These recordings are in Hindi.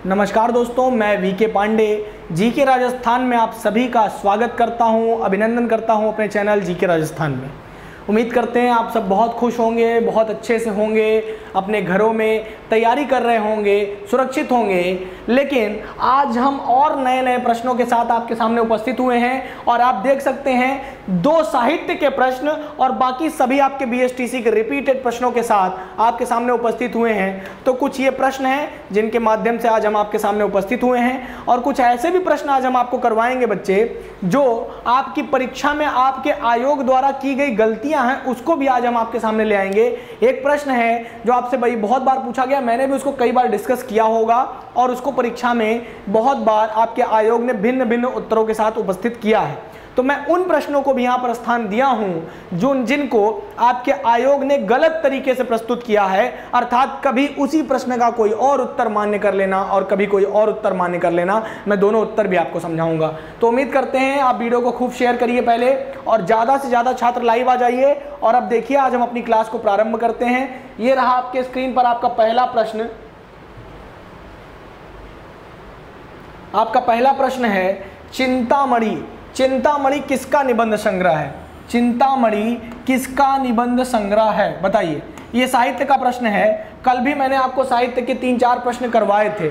नमस्कार दोस्तों, मैं वीके पांडे जीके राजस्थान में आप सभी का स्वागत करता हूं, अभिनंदन करता हूं अपने चैनल जीके राजस्थान में। उम्मीद करते हैं आप सब बहुत खुश होंगे, बहुत अच्छे से होंगे, अपने घरों में तैयारी कर रहे होंगे, सुरक्षित होंगे। लेकिन आज हम और नए नए प्रश्नों के साथ आपके सामने उपस्थित हुए हैं और आप देख सकते हैं 2 साहित्य के प्रश्न और बाकी सभी आपके बीएसटीसी के रिपीटेड प्रश्नों के साथ आपके सामने उपस्थित हुए हैं। तो कुछ ये प्रश्न हैं जिनके माध्यम से आज हम आपके सामने उपस्थित हुए हैं और कुछ ऐसे भी प्रश्न आज हम आपको करवाएंगे बच्चे, जो आपकी परीक्षा में आपके आयोग द्वारा की गई गलतियां हैं उसको भी आज हम आपके सामने ले आएंगे। एक प्रश्न है जो आपसे भाई बहुत बार पूछा गया, मैंने भी उसको कई बार डिस्कस किया होगा और उसको परीक्षा में बहुत बार आपके आयोग ने भिन्न भिन्न उत्तरों के साथ उपस्थित किया है। तो मैं उन प्रश्नों को भी यहाँ पर स्थान दिया हूं जिनको आपके आयोग ने गलत तरीके से प्रस्तुत किया है, अर्थात कभी उसी प्रश्न का कोई और उत्तर मान्य कर लेना और कभी कोई और उत्तर मान्य कर लेना। मैं दोनों उत्तर भी आपको समझाऊंगा। तो उम्मीद करते हैं आप वीडियो को खूब शेयर करिए पहले और ज़्यादा से ज़्यादा छात्र लाइव आ जाइए। और अब देखिए, आज हम अपनी क्लास को प्रारंभ करते हैं। ये रहा आपके स्क्रीन पर आपका पहला प्रश्न। आपका पहला प्रश्न है, चिंतामणि। चिंतामणि किसका निबंध संग्रह है? चिंतामणि किसका निबंध संग्रह है, बताइए। ये साहित्य का प्रश्न है। कल भी मैंने आपको साहित्य के 3-4 प्रश्न करवाए थे।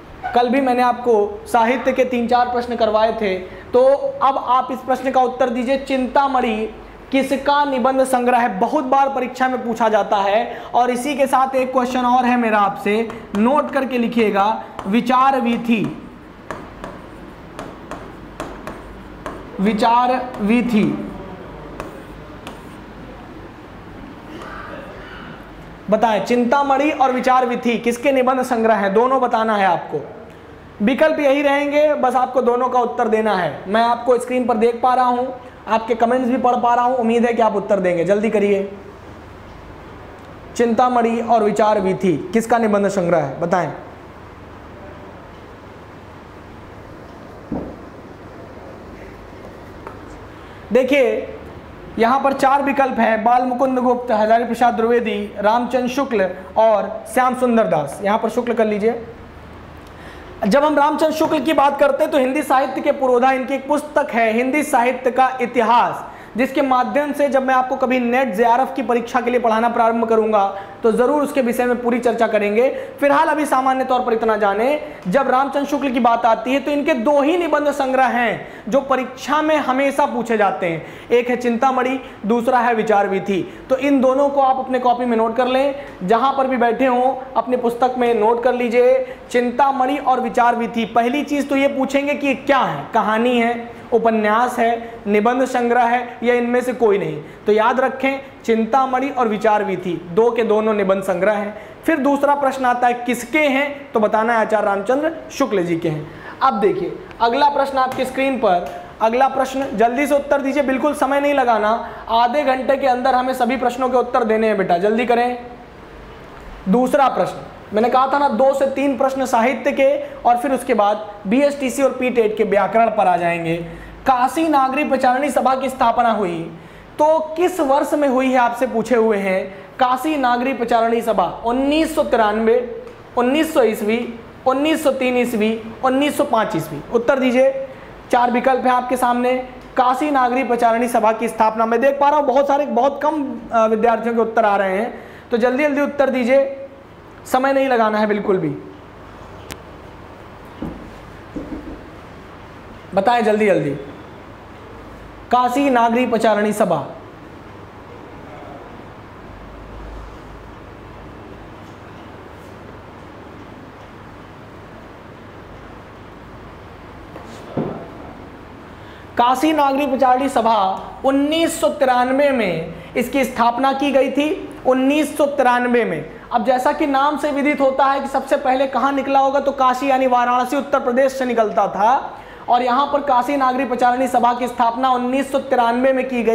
तो अब आप इस प्रश्न का उत्तर दीजिए, चिंतामणि किसका निबंध संग्रह है? बहुत बार परीक्षा में पूछा जाता है। और इसी के साथ एक क्वेश्चन और है मेरा आपसे, नोट करके लिखिएगा, विचार वीथी। विचार वीथी बताएं, चिंतामणि और विचार वीथी किसके निबंध संग्रह है? दोनों बताना है आपको। विकल्प यही रहेंगे, बस आपको दोनों का उत्तर देना है। मैं आपको स्क्रीन पर देख पा रहा हूं, आपके कमेंट्स भी पढ़ पा रहा हूं, उम्मीद है कि आप उत्तर देंगे। जल्दी करिए। चिंतामणि और विचार वीथी किसका निबंध संग्रह है, बताएं। देखिए, यहां पर 4 विकल्प है, बाल मुकुंद गुप्त, हजारी प्रसाद द्विवेदी, रामचंद्र शुक्ल और श्याम सुंदर दास। यहां पर शुक्ल कर लीजिए। जब हम रामचंद्र शुक्ल की बात करते हैं तो हिंदी साहित्य के पुरोधा इनकी एक पुस्तक है, हिंदी साहित्य का इतिहास, जिसके माध्यम से जब मैं आपको कभी नेट जेआरएफ की परीक्षा के लिए पढ़ाना प्रारंभ करूंगा तो जरूर उसके विषय में पूरी चर्चा करेंगे। फिलहाल अभी सामान्य तौर पर इतना जाने, जब रामचंद्र शुक्ल की बात आती है तो इनके 2 ही निबंध संग्रह हैं जो परीक्षा में हमेशा पूछे जाते हैं। एक है चिंतामणि, दूसरा है विचार वीथी। तो इन दोनों को आप अपने कॉपी में नोट कर लें, जहां पर भी बैठे हों अपनी पुस्तक में नोट कर लीजिए, चिंतामणि और विचार वीथी। पहली चीज तो ये पूछेंगे कि क्या है, कहानी है, उपन्यास है, निबंध संग्रह है, या इनमें से कोई नहीं। तो याद रखें, चिंतामणि और विचार वीथी 2 के दोनों निबंध संग्रह हैं। फिर दूसरा प्रश्न आता है किसके हैं, तो बताना है आचार्य रामचंद्र शुक्ल जी के हैं। अब देखिए अगला प्रश्न आपकी स्क्रीन पर। अगला प्रश्न, जल्दी से उत्तर दीजिए, बिल्कुल समय नहीं लगाना। आधे घंटे के अंदर हमें सभी प्रश्नों के उत्तर देने हैं बेटा, जल्दी करें। दूसरा प्रश्न, मैंने कहा था ना 2 से 3 प्रश्न साहित्य के और फिर उसके बाद बीएसटीसी और पीटेट के व्याकरण पर आ जाएंगे। काशी नागरी प्रचारणी सभा की स्थापना हुई तो किस वर्ष में हुई है, आपसे पूछे हुए हैं। काशी नागरी प्रचारणी सभा 1993, 1900 ईस्वी, 1903 ईस्वी, 1905 ईस्वी। उत्तर दीजिए। 4 विकल्प है आपके सामने। काशी नागरी प्रचारणी सभा की स्थापना, मैं देख पा रहा हूँ बहुत कम विद्यार्थियों के उत्तर आ रहे हैं, तो जल्दी जल्दी उत्तर दीजिए, समय नहीं लगाना है बिल्कुल भी। बताएं जल्दी जल्दी। काशी नागरी प्रचारणी सभा, काशी नागरी प्रचारणी सभा 1993 में इसकी स्थापना की गई थी, 1993 में। अब जैसा कि नाम से विदित होता है कि सबसे पहले कहाँ निकला होगा, तो काशी यानी वाराणसी उत्तर प्रदेश से निकलता था। और यहाँ पर काशी नागरी प्रचारणी सभा की स्थापना 1993 में की गई।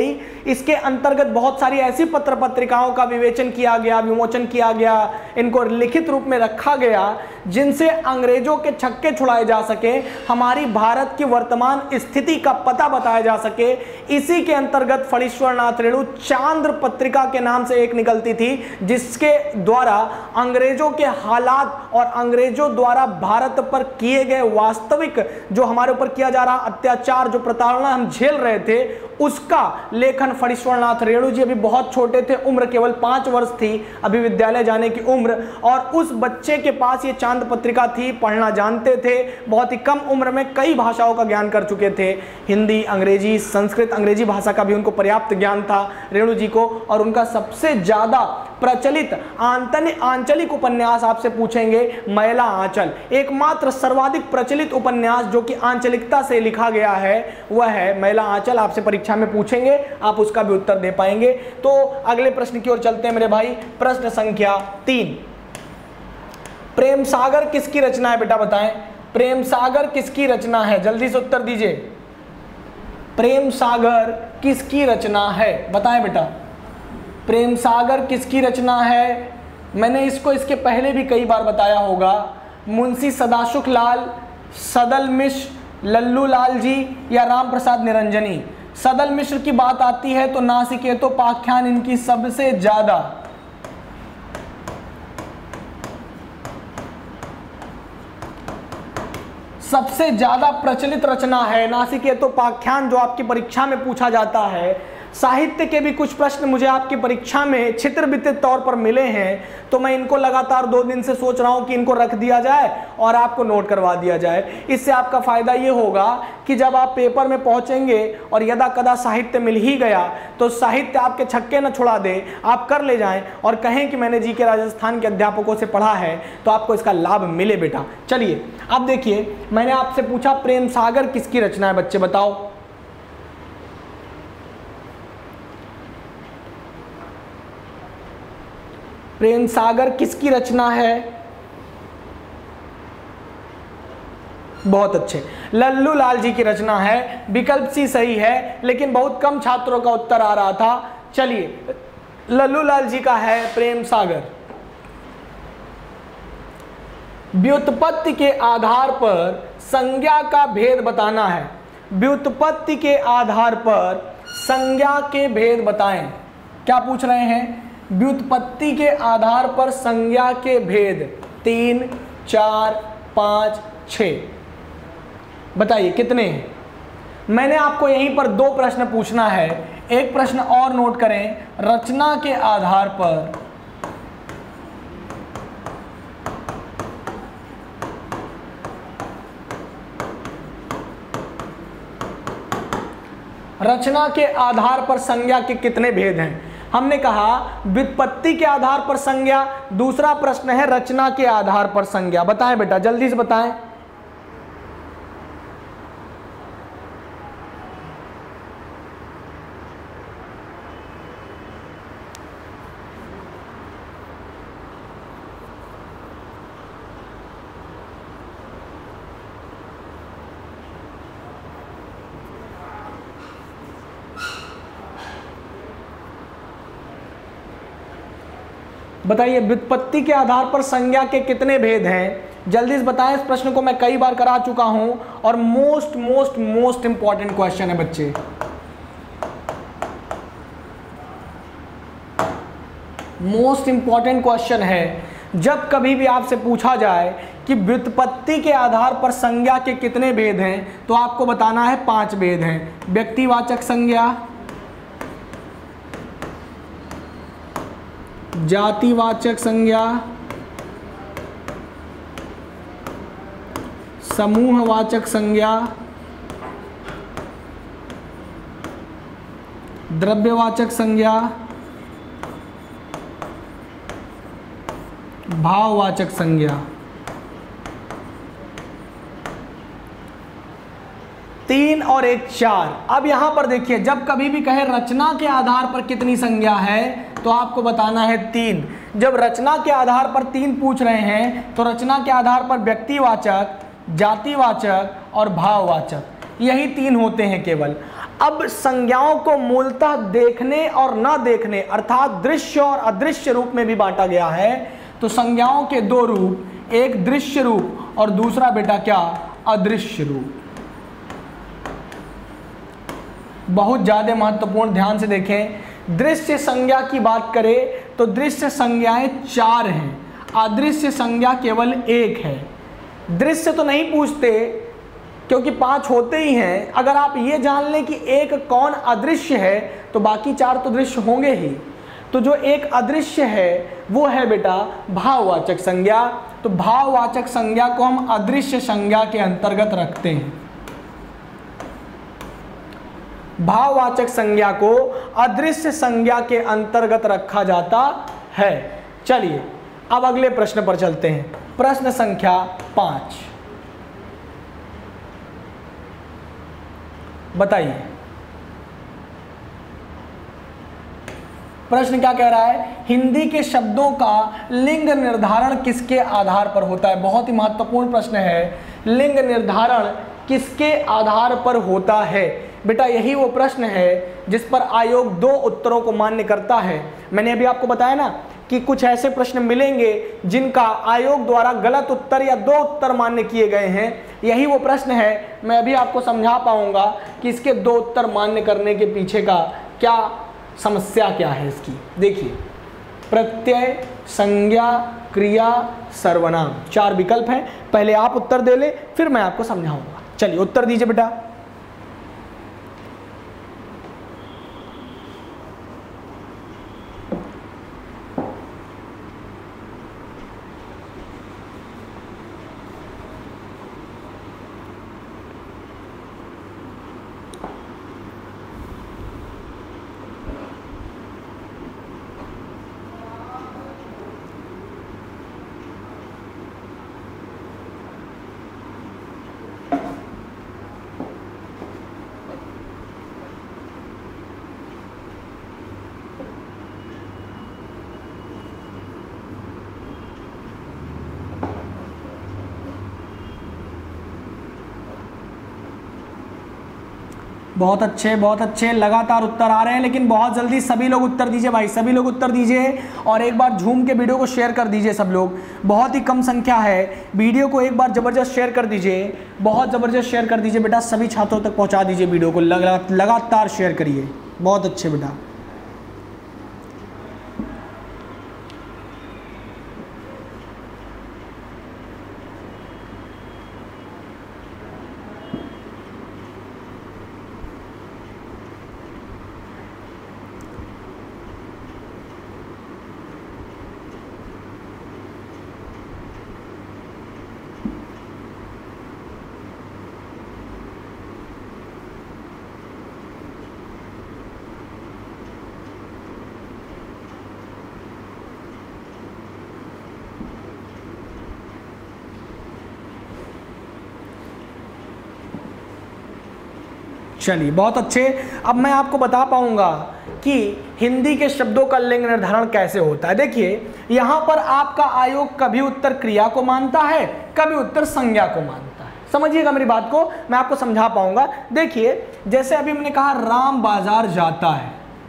इसके अंतर्गत बहुत सारी ऐसी पत्र पत्रिकाओं का विवेचन किया गया, विमोचन किया गया, इनको लिखित रूप में रखा गया जिनसे अंग्रेजों के छक्के छुड़ाए जा सके, हमारी भारत की वर्तमान स्थिति का पता बताया जा सके। इसी के अंतर्गत फणीश्वर नाथ रेणु चांद्र पत्रिका के नाम से एक निकलती थी, जिसके द्वारा अंग्रेजों के हालात और अंग्रेजों द्वारा भारत पर किए गए वास्तविक जो हमारे ऊपर किया जा रहा अत्याचार, जो प्रताड़ना हम झेल रहे थे, उसका लेखन फणीश्वर नाथ रेणु जी, अभी बहुत छोटे थे, उम्र केवल 5 वर्ष थी, अभी विद्यालय जाने की उम्र, और उस बच्चे के पास ये चांद पत्रिका थी, पढ़ना जानते थे, बहुत ही कम उम्र में कई भाषाओं का ज्ञान कर चुके थे, हिंदी, अंग्रेजी, संस्कृत, अंग्रेजी भाषा का भी उनको पर्याप्त ज्ञान था रेणु जी को। और उनका सबसे ज्यादा प्रचलित आंचलिक उपन्यास आपसे पूछेंगे मैला आंचल, एकमात्र सर्वाधिक प्रचलित उपन्यास जो कि आंचलिकता से लिखा गया है वह है मैला आंचल। आपसे परीक्षा में पूछेंगे, आप उसका भी उत्तर दे पाएंगे। तो अगले प्रश्न की ओर चलते हैं मेरे भाई। प्रश्न संख्या 3, प्रेम सागर किसकी रचना है बेटा, बताएं। प्रेम सागर किसकी रचना है, जल्दी से उत्तर दीजिए। प्रेम सागर किसकी रचना है, बताएं बेटा। प्रेम सागर किसकी रचना है? मैंने इसके पहले भी कई बार बताया होगा। मुंशी सदाशुख लाल, सदल मिश्र, लल्लू लाल जी या राम प्रसाद निरंजनी। सदल मिश्र की बात आती है तो नासिकेतोपाख्यान इनकी सबसे ज्यादा प्रचलित रचना है नासिकेतोपाख्यान, जो आपकी परीक्षा में पूछा जाता है। साहित्य के भी कुछ प्रश्न मुझे आपकी परीक्षा में छित्रबित्तित तौर पर मिले हैं, तो मैं इनको लगातार 2 दिन से सोच रहा हूं कि इनको रख दिया जाए और आपको नोट करवा दिया जाए। इससे आपका फायदा ये होगा कि जब आप पेपर में पहुंचेंगे और यदा कदा साहित्य मिल ही गया तो साहित्य आपके छक्के न छुड़ा दे, आप कर ले जाएं और कहें कि मैंने जीके राजस्थान के अध्यापकों से पढ़ा है, तो आपको इसका लाभ मिले बेटा। चलिए अब देखिए, मैंने आपसे पूछा प्रेम सागर किसकी रचना है, बच्चे बताओ। प्रेम सागर किसकी रचना है? बहुत अच्छे, लल्लू लाल जी की रचना है। विकल्प सी सही है, लेकिन बहुत कम छात्रों का उत्तर आ रहा था। चलिए, लल्लू लाल जी का है प्रेम सागर। व्युत्पत्ति के आधार पर संज्ञा का भेद बताना है। व्युत्पत्ति के आधार पर संज्ञा के भेद बताएं। क्या पूछ रहे हैं? व्युत्पत्ति के आधार पर संज्ञा के भेद 3, 4, 5, 6 बताइए कितने हैं? मैंने आपको यहीं पर 2 प्रश्न पूछना है। एक प्रश्न और नोट करें, रचना के आधार पर संज्ञा के कितने भेद हैं? हमने कहा व्युत्पत्ति के आधार पर संज्ञा, दूसरा प्रश्न है रचना के आधार पर संज्ञा। बताएं बेटा, जल्दी से बताएं। बताइए, व्युत्पत्ति के आधार पर संज्ञा के कितने भेद हैं? जल्दी से बताएं। इस प्रश्न को मैं कई बार करा चुका हूं और मोस्ट इंपॉर्टेंट क्वेश्चन है बच्चे। मोस्ट इंपॉर्टेंट क्वेश्चन है। जब कभी भी आपसे पूछा जाए कि व्युत्पत्ति के आधार पर संज्ञा के कितने भेद हैं, तो आपको बताना है 5 भेद हैं। व्यक्तिवाचक संज्ञा, जातिवाचक संज्ञा, समूहवाचक संज्ञा, द्रव्यवाचक संज्ञा, भाववाचक संज्ञा। 3 और 1 4। अब यहां पर देखिए, जब कभी भी कहे रचना के आधार पर कितनी संज्ञा है, तो आपको बताना है 3। जब रचना के आधार पर 3 पूछ रहे हैं, तो रचना के आधार पर व्यक्तिवाचक, जातिवाचक और भाववाचक, यही 3 होते हैं केवल। अब संज्ञाओं को मूलतः देखने और न देखने अर्थात दृश्य और अदृश्य रूप में भी बांटा गया है। तो संज्ञाओं के दो रूप, एक दृश्य रूप और दूसरा बेटा क्या, अदृश्य रूप। बहुत ज्यादा महत्वपूर्ण, ध्यान से देखें। दृश्य संज्ञा की बात करें तो दृश्य संज्ञाएं 4 हैं, अदृश्य संज्ञा केवल 1 है। दृश्य तो नहीं पूछते क्योंकि 5 होते ही हैं। अगर आप ये जान लें कि एक कौन अदृश्य है तो बाकी 4 तो दृश्य होंगे ही। तो जो एक अदृश्य है वो है बेटा भाववाचक संज्ञा। तो भाववाचक संज्ञा को हम अदृश्य संज्ञा के अंतर्गत रखते हैं। भाववाचक संज्ञा को अदृश्य संज्ञा के अंतर्गत रखा जाता है। चलिए अब अगले प्रश्न पर चलते हैं। प्रश्न संख्या 5 बताइए, प्रश्न क्या कह रहा है, हिंदी के शब्दों का लिंग निर्धारण किसके आधार पर होता है। बहुत ही महत्वपूर्ण प्रश्न है, लिंग निर्धारण किसके आधार पर होता है। बेटा यही वो प्रश्न है जिस पर आयोग 2 उत्तरों को मान्य करता है। मैंने अभी आपको बताया ना कि कुछ ऐसे प्रश्न मिलेंगे जिनका आयोग द्वारा गलत उत्तर या 2 उत्तर मान्य किए गए हैं। यही वो प्रश्न है, मैं अभी आपको समझा पाऊंगा कि इसके 2 उत्तर मान्य करने के पीछे का क्या समस्या क्या है इसकी। देखिए, प्रत्यय, संज्ञा, क्रिया, सर्वनाम, 4 विकल्प हैं। पहले आप उत्तर दे ले, फिर मैं आपको समझाऊंगा। चलिए उत्तर दीजिए बेटा। बहुत अच्छे, बहुत अच्छे, लगातार उत्तर आ रहे हैं, लेकिन बहुत जल्दी सभी लोग उत्तर दीजिए भाई, सभी लोग उत्तर दीजिए। और एक बार झूम के वीडियो को शेयर कर दीजिए सब लोग, बहुत ही कम संख्या है। वीडियो को एक बार ज़बरदस्त शेयर कर दीजिए, बहुत ज़बरदस्त शेयर कर दीजिए बेटा, सभी छात्रों तक पहुँचा दीजिए वीडियो को, लगातार शेयर करिए। बहुत अच्छे बेटा। चलिए बहुत अच्छे। अब मैं आपको बता पाऊंगा कि हिंदी के शब्दों का लिंग निर्धारण कैसे होता है। देखिए यहां पर आपका आयोग कभी उत्तर क्रिया को मानता है, कभी उत्तर संज्ञा को मानता है। समझिएगा मेरी बात को, मैं आपको समझा पाऊंगा। देखिए जैसे अभी मैंने कहा राम बाजार जाता है,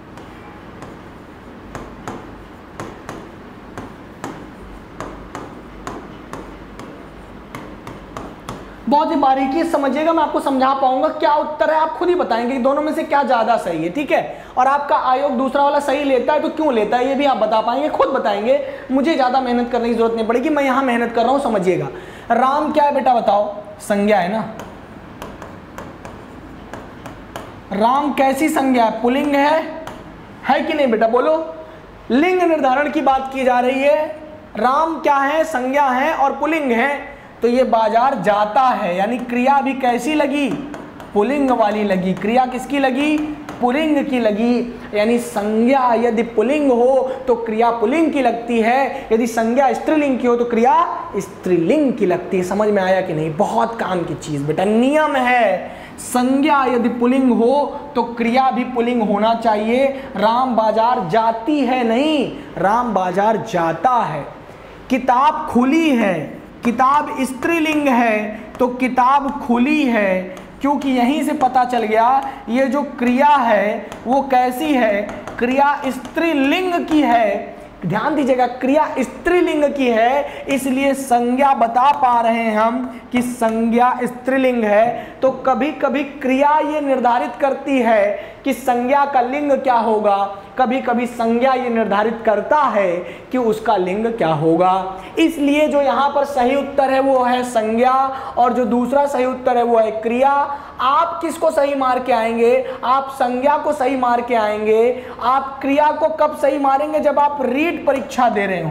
बहुत ही बारीकी से समझिएगा, मैं आपको समझा पाऊंगा। क्या उत्तर है आप खुद ही बताएंगे कि दोनों में से क्या ज्यादा सही है, ठीक है। और आपका आयोग दूसरा वाला सही लेता है तो क्यों लेता है ये भी आप बता पाएंगे, खुद बताएंगे। मुझे ज्यादा मेहनत करने की जरूरत नहीं पड़ेगी, मैं यहां मेहनत कर रहा हूं, समझिएगा। राम क्या है बेटा बताओ, संज्ञा है ना। राम कैसी संज्ञा है, पुल्लिंग है कि नहीं बेटा, बोलो। लिंग निर्धारण की बात की जा रही है, राम क्या है, संज्ञा है और पुल्लिंग है। तो ये बाजार जाता है, यानी क्रिया भी कैसी लगी, पुल्लिंग वाली लगी। क्रिया किसकी लगी, पुल्लिंग की लगी। यानी संज्ञा यदि पुल्लिंग हो तो क्रिया पुल्लिंग की लगती है, यदि संज्ञा स्त्रीलिंग की हो तो क्रिया स्त्रीलिंग की लगती है। समझ में आया कि नहीं, बहुत काम की चीज बेटा, नियम है। संज्ञा यदि पुल्लिंग हो तो क्रिया भी पुल्लिंग होना चाहिए। राम बाजार जाती है नहीं, राम बाजार जाता है। किताब खुली है, किताब स्त्रीलिंग है तो किताब खुली है, क्योंकि यहीं से पता चल गया ये जो क्रिया है वो कैसी है, क्रिया स्त्रीलिंग की है। ध्यान दीजिएगा, क्रिया स्त्रीलिंग की है, इसलिए संज्ञा बता पा रहे हैं हम कि संज्ञा स्त्रीलिंग है। तो कभी कभी क्रिया ये निर्धारित करती है कि संज्ञा का लिंग क्या होगा, कभी कभी संज्ञा ये निर्धारित करता है कि उसका लिंग क्या होगा। इसलिए जो यहाँ पर सही उत्तर है वो है संज्ञा, और जो दूसरा सही उत्तर है वो है क्रिया। आप किसको सही मार के आएंगे? आप संज्ञा को सही मार के आएंगे। आप क्रिया को कब सही मारेंगे? जब आप रीट परीक्षा दे रहे हो,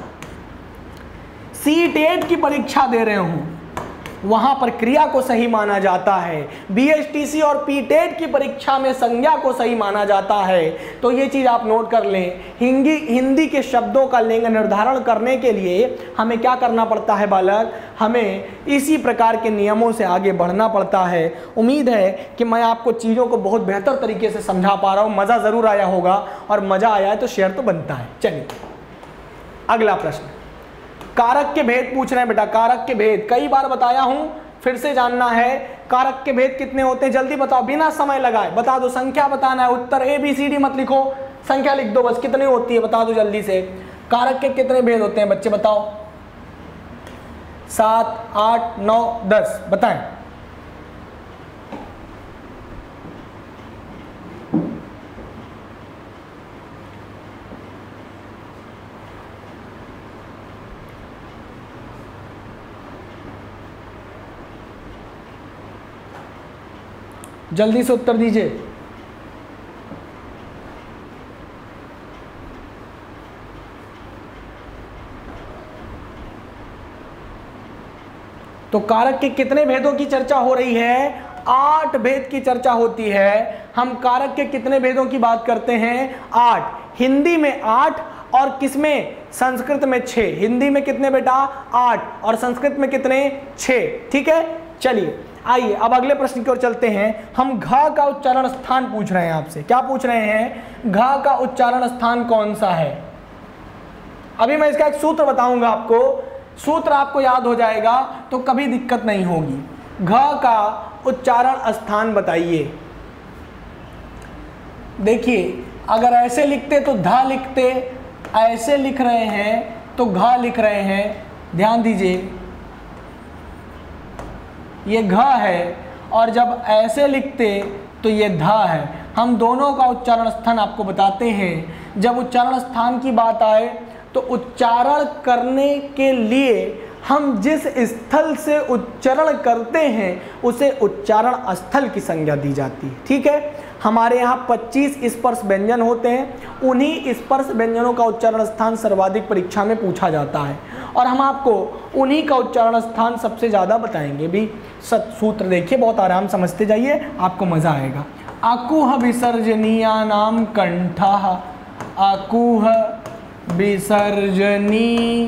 C-टेट की परीक्षा दे रहे हो, वहां पर क्रिया को सही माना जाता है। BSTC और P-टेट की परीक्षा में संज्ञा को सही माना जाता है। तो ये चीज आप नोट कर लें। हिंदी के शब्दों का लिंग निर्धारण करने के लिए हमें क्या करना पड़ता है बालक? हमें इसी प्रकार के नियमों से आगे बढ़ना पड़ता है। उम्मीद है कि मैं आपको चीज़ों को बहुत बेहतर तरीके से समझा पा रहा हूँ। मज़ा ज़रूर आया होगा, और मज़ा आया है तो शेयर तो बनता है। चलिए अगला प्रश्न, कारक के भेद पूछ रहे हैं बेटा। कारक के भेद कई बार बताया हूं, फिर से जानना है। कारक के भेद कितने होते हैं? जल्दी बताओ, बिना समय लगाए बता दो। संख्या बताना है, उत्तर ABCD मत लिखो, संख्या लिख दो बस। कितनी होती है बता दो जल्दी से। कारक के कितने भेद होते हैं बच्चे बताओ? 7, 8, 9, 10 बताएं। जल्दी से उत्तर दीजिए। तो कारक के कितने भेदों की चर्चा हो रही है? 8 भेद की चर्चा होती है। हम कारक के कितने भेदों की बात करते हैं? 8। हिंदी में 8 और किसमें? संस्कृत में 6। हिंदी में कितने बेटा? 8 और संस्कृत में कितने? 6। ठीक है, चलिए आइए अब अगले प्रश्न की ओर चलते हैं। हम घ का उच्चारण स्थान पूछ रहे हैं आपसे। क्या पूछ रहे हैं? घ का उच्चारण स्थान कौन सा है? अभी मैं इसका एक सूत्र बताऊंगा आपको, सूत्र आपको याद हो जाएगा तो कभी दिक्कत नहीं होगी। घ का उच्चारण स्थान बताइए। देखिए, अगर ऐसे लिखते तो ध लिखते, ऐसे लिख रहे हैं तो घ लिख रहे हैं। ध्यान दीजिए, ये घ है, और जब ऐसे लिखते तो ये ध है। हम दोनों का उच्चारण स्थान आपको बताते हैं। जब उच्चारण स्थान की बात आए तो उच्चारण करने के लिए हम जिस स्थल से उच्चारण करते हैं उसे उच्चारण स्थल की संज्ञा दी जाती है। ठीक है, हमारे यहाँ 25 स्पर्श व्यंजन होते हैं। उन्हीं स्पर्श व्यंजनों का उच्चारण स्थान सर्वाधिक परीक्षा में पूछा जाता है, और हम आपको उन्हीं का उच्चारण स्थान सबसे ज़्यादा बताएंगे भी। सूत्र देखिए, बहुत आराम समझते जाइए, आपको मज़ा आएगा। अकुह विसर्जनीयानाम कंठः, अकुह विसर्जनीयानाम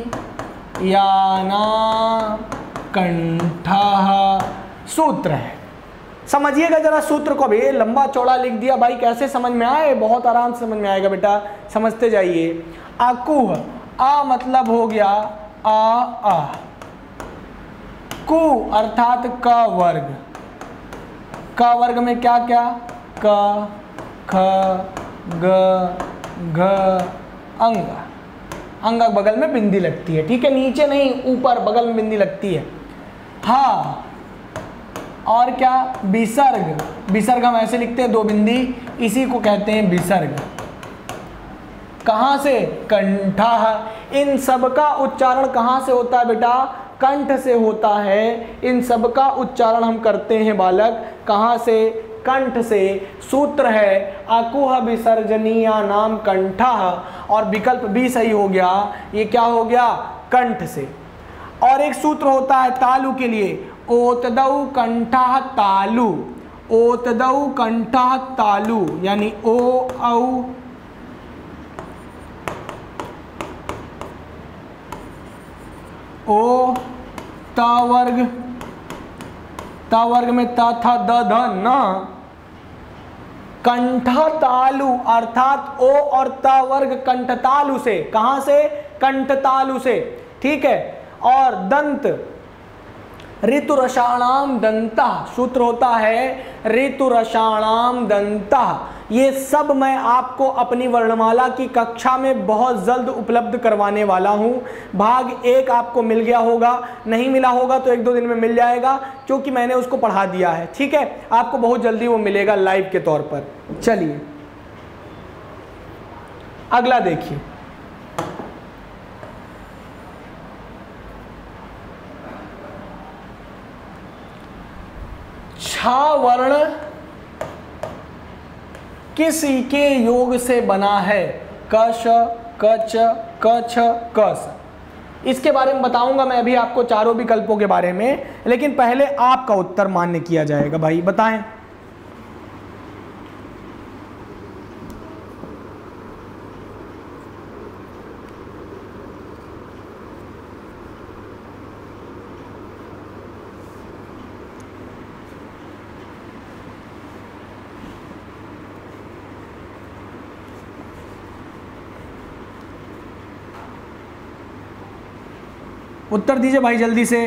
कंठः सूत्र है। समझिएगा जरा सूत्र को भी। लंबा चौड़ा लिख दिया भाई, कैसे समझ में आए? बहुत आराम से समझ में आएगा बेटा, समझते जाइए। अकुह, आ मतलब हो गया आ। कु अर्थात क वर्ग। क वर्ग में क्या क्या? क, ख, ग, घ, अंग। अंग बगल में बिंदी लगती है। ठीक है, नीचे नहीं, ऊपर बगल में बिंदी लगती है। हाँ, और क्या? विसर्ग। विसर्ग हम ऐसे लिखते हैं, 2 बिंदी, इसी को कहते हैं विसर्ग। कहाँ से? कंठः। इन सब का उच्चारण कहाँ से होता है बेटा? कंठ से होता है। इन सब का उच्चारण हम करते हैं बालक कहाँ से? कंठ से। सूत्र है अकुह विसर्जनीयानाम कंठः, और विकल्प भी सही हो गया। ये क्या हो गया? कंठ से। और एक सूत्र होता है तालु के लिए, ओतदौ कंठः तालु। ओतदौ कंठः तालु, यानी ओ औ ओ ता वर्ग, ता वर्ग में ता था द ध न, कंठा तालु अर्थात ओ और ता वर्ग कंठतालु से। कहां से? कंठतालु से। ठीक है, और दंत ऋतुरषाणाम दंतः, सूत्र होता है ऋतुरषाणाम दंतः। ये सब मैं आपको अपनी वर्णमाला की कक्षा में बहुत जल्द उपलब्ध करवाने वाला हूं। भाग 1 आपको मिल गया होगा, नहीं मिला होगा तो 1-2 दिन में मिल जाएगा, क्योंकि मैंने उसको पढ़ा दिया है। ठीक है, आपको बहुत जल्दी वो मिलेगा लाइव के तौर पर। चलिए अगला देखिए, छा वर्ण किसी के योग से बना है? कश, कच, कछ, कस। इसके बारे में बताऊंगा मैं अभी आपको चारों विकल्पों के बारे में, लेकिन पहले आपका उत्तर मान्य किया जाएगा। भाई बताएं। उत्तर दीजिए भाई जल्दी से।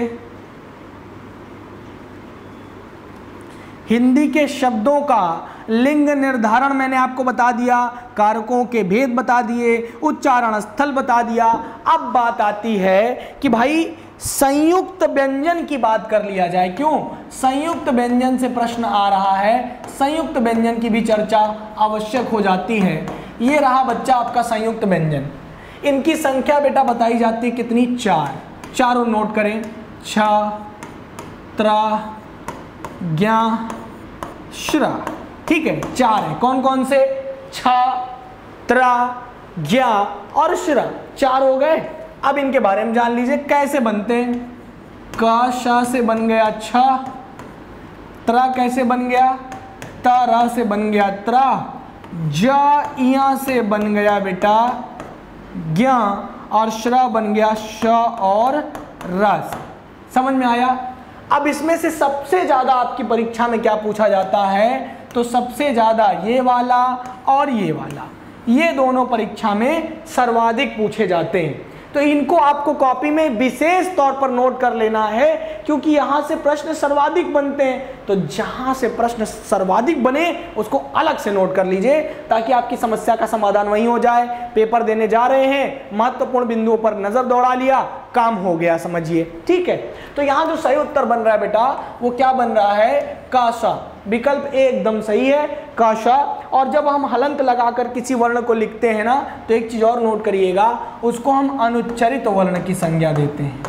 हिंदी के शब्दों का लिंग निर्धारण मैंने आपको बता दिया, कारकों के भेद बता दिए, उच्चारण स्थल बता दिया। अब बात आती है कि भाई संयुक्त व्यंजन की बात कर लिया जाए। क्यों? संयुक्त व्यंजन से प्रश्न आ रहा है, संयुक्त व्यंजन की भी चर्चा आवश्यक हो जाती है। ये रहा बच्चा आपका संयुक्त व्यंजन। इनकी संख्या बेटा बताई जाती है कितनी? 4। चारों नोट करें, छ, त्रा, ज्ञा, श्रा। ठीक है, 4 है। कौन कौन से? छ, त्रा, ज्ञा और श्रा, 4 हो गए। अब इनके बारे में जान लीजिए कैसे बनते हैं। क श से बन गया छ, त्रा कैसे बन गया? त र से बन गया त्रा, ज इया से बन गया बेटा ज्ञा और श्र बन गया श और रस। समझ में आया? अब इसमें से सबसे ज्यादा आपकी परीक्षा में क्या पूछा जाता है? तो सबसे ज्यादा ये वाला और ये वाला, ये दोनों परीक्षा में सर्वाधिक पूछे जाते हैं। तो इनको आपको कॉपी में विशेष तौर पर नोट कर लेना है, क्योंकि यहां से प्रश्न सर्वाधिक बनते हैं। तो जहां से प्रश्न सर्वाधिक बने उसको अलग से नोट कर लीजिए, ताकि आपकी समस्या का समाधान वहीं हो जाए। पेपर देने जा रहे हैं, महत्वपूर्ण बिंदुओं पर नजर दौड़ा लिया, काम हो गया, समझिए। ठीक है, तो यहां जो सही उत्तर बन रहा है बेटा वो क्या बन रहा है? काशा। विकल्प ए एकदम सही है, काशा। और जब हम हलंत लगाकर किसी वर्ण को लिखते हैं ना, तो एक चीज और नोट करिएगा, उसको हम अनुच्चरित वर्ण की संज्ञा देते हैं।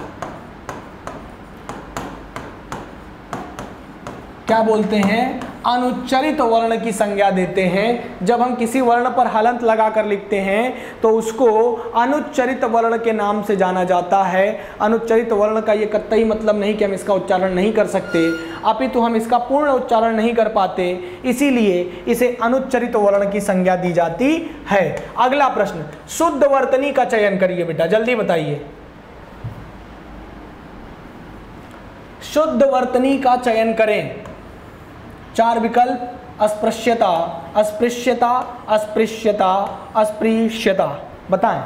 क्या बोलते हैं? अनुच्चरित वर्ण की संज्ञा देते हैं। जब हम किसी वर्ण पर हलंत लगाकर लिखते हैं तो उसको अनुच्चरित वर्ण के नाम से जाना जाता है। अनुच्चरित वर्ण का ये कतई मतलब नहीं कि हम इसका उच्चारण नहीं कर सकते, अपितु हम इसका पूर्ण उच्चारण नहीं कर पाते, इसीलिए इसे अनुच्चरित वर्ण की संज्ञा दी जाती है। अगला प्रश्न, शुद्ध वर्तनी का चयन करिए बेटा, जल्दी बताइए। शुद्ध वर्तनी का चयन करें। 4 विकल्प, अस्पृश्यता, अस्पृश्यता, अस्पृश्यता, अस्पृश्यता। बताएं।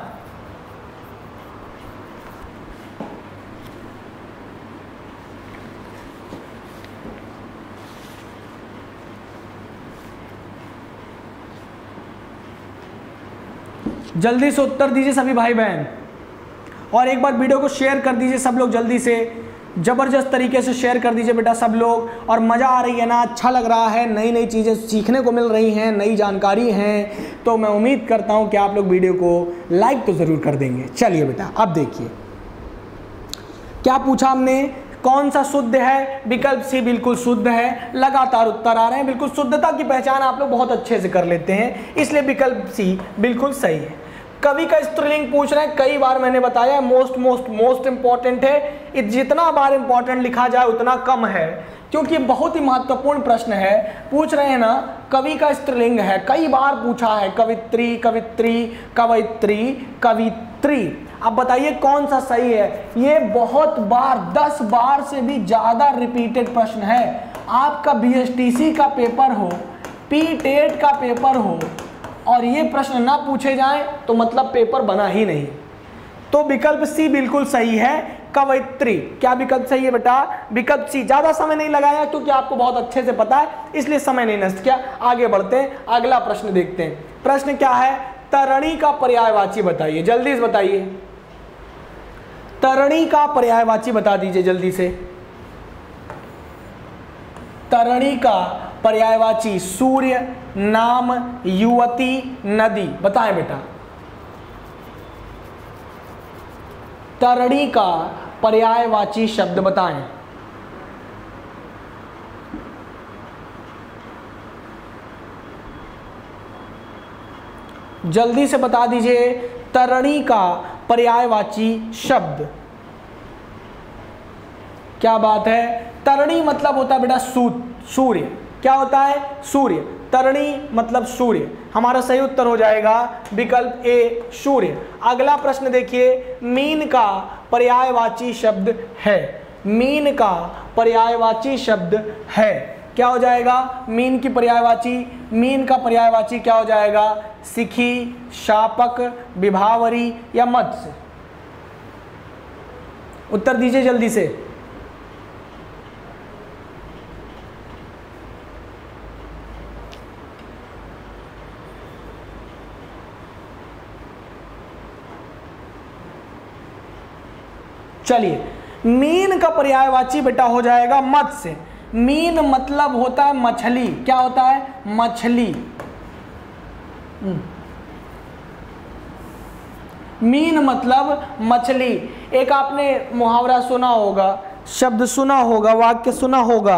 जल्दी से उत्तर दीजिए सभी भाई बहन, और एक बार वीडियो को शेयर कर दीजिए सब लोग, जल्दी से ज़बरदस्त तरीके से शेयर कर दीजिए बेटा सब लोग। और मज़ा आ रही है ना, अच्छा लग रहा है, नई नई चीज़ें सीखने को मिल रही हैं, नई जानकारी हैं, तो मैं उम्मीद करता हूं कि आप लोग वीडियो को लाइक तो ज़रूर कर देंगे। चलिए बेटा अब देखिए क्या पूछा हमने, कौन सा शुद्ध है? विकल्प सी बिल्कुल शुद्ध है। लगातार उत्तर आ रहे हैं, बिल्कुल शुद्धता की पहचान आप लोग बहुत अच्छे से कर लेते हैं, इसलिए विकल्प सी बिल्कुल सही है। कवि का स्त्रीलिंग पूछ रहे हैं, कई बार मैंने बताया मोस्ट इंपॉर्टेंट है। जितना बार इंपॉर्टेंट लिखा जाए उतना कम है, क्योंकि बहुत ही महत्वपूर्ण प्रश्न है। पूछ रहे हैं ना, कवि का स्त्रीलिंग है, कई बार पूछा है, कवित्री, कवित्री, कवयित्री, कवित्री। अब बताइए कौन सा सही है? ये बहुत बार, 10 बार से भी ज़्यादा रिपीटेड प्रश्न है। आपका BSTC का पेपर हो, PTET का पेपर हो, और ये प्रश्न ना पूछे जाएं तो मतलब पेपर बना ही नहीं। तो विकल्प सी बिल्कुल सही है, कवयित्री। क्या विकल्प सही है बेटा? विकल्प सी। ज्यादा समय नहीं लगाया क्योंकि आपको बहुत अच्छे से पता है, इसलिए समय नहीं नष्ट किया। आगे बढ़ते हैं, अगला प्रश्न देखते हैं। प्रश्न क्या है? तरणी का पर्यायवाची बताइए, जल्दी से बताइए। तरणी का पर्यायवाची बता दीजिए जल्दी से। तरणी का पर्यायवाची सूर्य, नाम, युवती, नदी। बताएं बेटा, तरणी का पर्यायवाची शब्द बताएं। जल्दी से बता दीजिए तरणी का पर्यायवाची शब्द। क्या बात है? तरणी मतलब होता है बेटा सूर्य। क्या होता है? सूर्य। तरणी मतलब सूर्य। हमारा सही उत्तर हो जाएगा विकल्प ए, सूर्य। अगला प्रश्न देखिए, मीन का पर्यायवाची शब्द है। मीन का पर्यायवाची शब्द है। क्या हो जाएगा मीन की पर्यायवाची? मीन का पर्यायवाची क्या हो जाएगा? सिखी, शापक, विभावरी या मत्स्य? उत्तर दीजिए जल्दी से। चलिए, मीन का पर्यायवाची बेटा हो जाएगा मत्स्य। मीन मतलब होता है मछली। क्या होता है? मछली। मीन मतलब मछली। एक आपने मुहावरा सुना होगा, शब्द सुना होगा, वाक्य सुना होगा,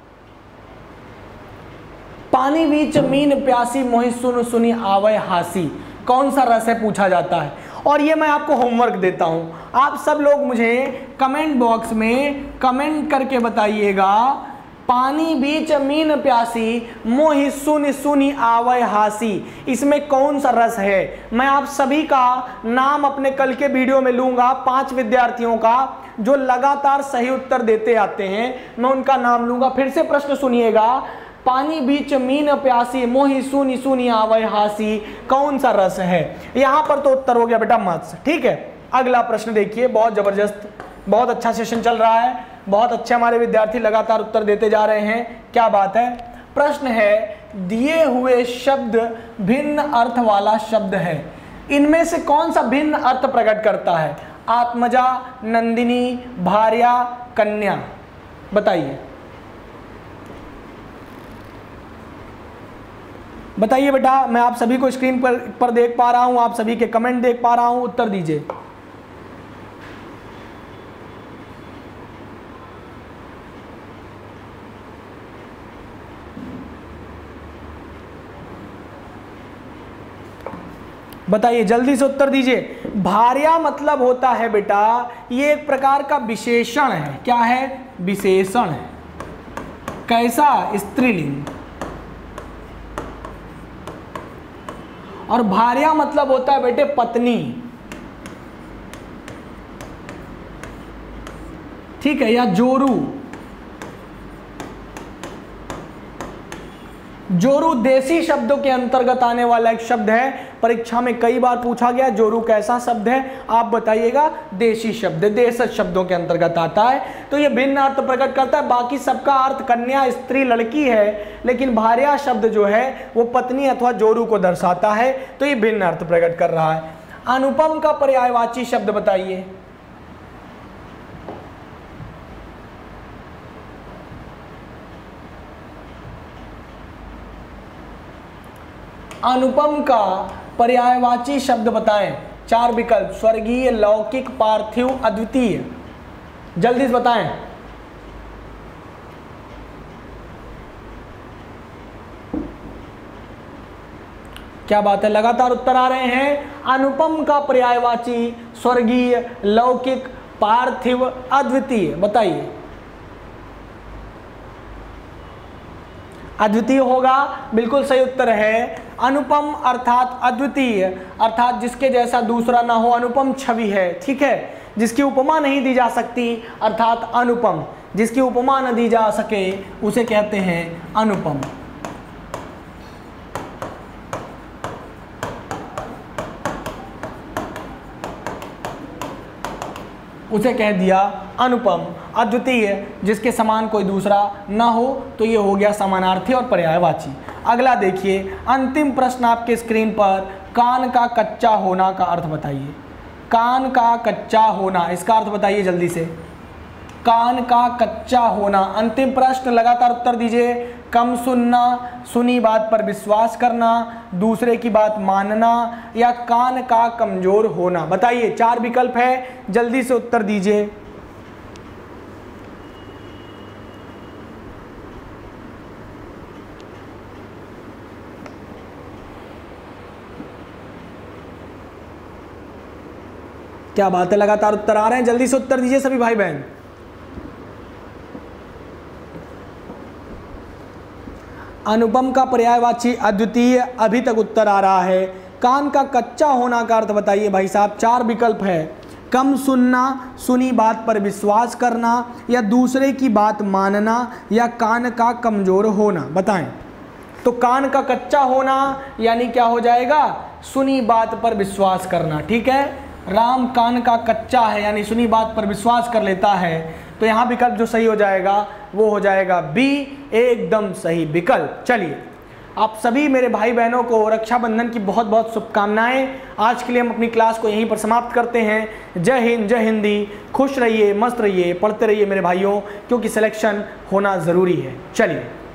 पानी बीच मीन प्यासी मोहि सुन सुनी आवे हासी। कौन सा रस है पूछा जाता है। और ये मैं आपको होमवर्क देता हूं, आप सब लोग मुझे कमेंट बॉक्स में कमेंट करके बताइएगा, पानी बीच मीन प्यासी मोहि सुन सुनी आवे हासी, इसमें कौन सा रस है। मैं आप सभी का नाम अपने कल के वीडियो में लूंगा। 5 विद्यार्थियों का जो लगातार सही उत्तर देते आते हैं, मैं उनका नाम लूंगा। फिर से प्रश्न सुनिएगा, पानी बीच मीन प्यासी मोहि सुनी सुनी आवे हासी, कौन सा रस है। यहां पर तो उत्तर हो गया बेटा मत्स्य। ठीक है, अगला प्रश्न देखिए। बहुत जबरदस्त, बहुत अच्छा सेशन चल रहा है, बहुत अच्छे हमारे विद्यार्थी लगातार उत्तर देते जा रहे हैं। क्या बात है। प्रश्न है, दिए हुए शब्द भिन्न अर्थ वाला शब्द है, इनमें से कौन सा भिन्न अर्थ प्रकट करता है? आत्मजा, नंदिनी, भार्या, कन्या। बताइए बताइए बेटा, मैं आप सभी को स्क्रीन पर देख पा रहा हूं, आप सभी के कमेंट देख पा रहा हूं, उत्तर दीजिए। बताइए जल्दी से उत्तर दीजिए। भार्या मतलब होता है बेटा, ये एक प्रकार का विशेषण है। क्या है? विशेषण है। कैसा? स्त्रीलिंग। और भार्या मतलब होता है बेटे पत्नी। ठीक है, या जोरू। जोरू देसी शब्दों के अंतर्गत आने वाला एक शब्द है। परीक्षा में कई बार पूछा गया जोरू कैसा शब्द है, आप बताइएगा। देशी शब्द, देशज शब्दों के अंतर्गत आता है। तो ये भिन्न अर्थ प्रकट करता है। बाकी सबका अर्थ कन्या, स्त्री, लड़की है, लेकिन भार्या शब्द जो है वो पत्नी अथवा जोरू को दर्शाता है। तो ये भिन्न अर्थ प्रकट कर रहा है। अनुपम का पर्यायवाची शब्द बताइए। अनुपम का पर्यायवाची शब्द बताएं। 4 विकल्प, स्वर्गीय, लौकिक, पार्थिव, अद्वितीय। जल्दी से बताएं। क्या बात है, लगातार उत्तर आ रहे हैं। अनुपम का पर्यायवाची स्वर्गीय, लौकिक, पार्थिव, अद्वितीय। बताइए। अद्वितीय होगा, बिल्कुल सही उत्तर है। अनुपम अर्थात अद्वितीय, अर्थात जिसके जैसा दूसरा ना हो, अनुपम छवि है। ठीक है, जिसकी उपमा नहीं दी जा सकती, अर्थात अनुपम। जिसकी उपमा न दी जा सके उसे कहते हैं अनुपम। उसे कह दिया अनुपम। अद्वितीय, जिसके समान कोई दूसरा ना हो, तो ये हो गया समानार्थी और पर्यायवाची। अगला देखिए, अंतिम प्रश्न आपके स्क्रीन पर, कान का कच्चा होना का अर्थ बताइए। कान का कच्चा होना, इसका अर्थ बताइए जल्दी से। कान का कच्चा होना, अंतिम प्रश्न, लगातार उत्तर दीजिए। कम सुनना, सुनी बात पर विश्वास करना, दूसरे की बात मानना, या कान का कमजोर होना। बताइए, 4 विकल्प है, जल्दी से उत्तर दीजिए। क्या बात है, लगातार उत्तर आ रहे हैं, जल्दी से उत्तर दीजिए सभी भाई बहन। अनुपम का पर्यायवाची अद्वितीय, अभी तक उत्तर आ रहा है। कान का कच्चा होना का अर्थ बताइए भाई साहब। 4 विकल्प है, कम सुनना, सुनी बात पर विश्वास करना, या दूसरे की बात मानना, या कान का कमजोर होना। बताएं। तो कान का कच्चा होना यानी क्या हो जाएगा, सुनी बात पर विश्वास करना। ठीक है, राम कान का कच्चा है यानी सुनी बात पर विश्वास कर लेता है। तो यहाँ विकल्प जो सही हो जाएगा वो हो जाएगा बी, एकदम सही विकल्प। चलिए, आप सभी मेरे भाई बहनों को रक्षाबंधन की बहुत बहुत शुभकामनाएं। आज के लिए हम अपनी क्लास को यहीं पर समाप्त करते हैं। जय हिंद, जय हिंदी। खुश रहिए, मस्त रहिए, पढ़ते रहिए मेरे भाइयों, क्योंकि सिलेक्शन होना ज़रूरी है। चलिए।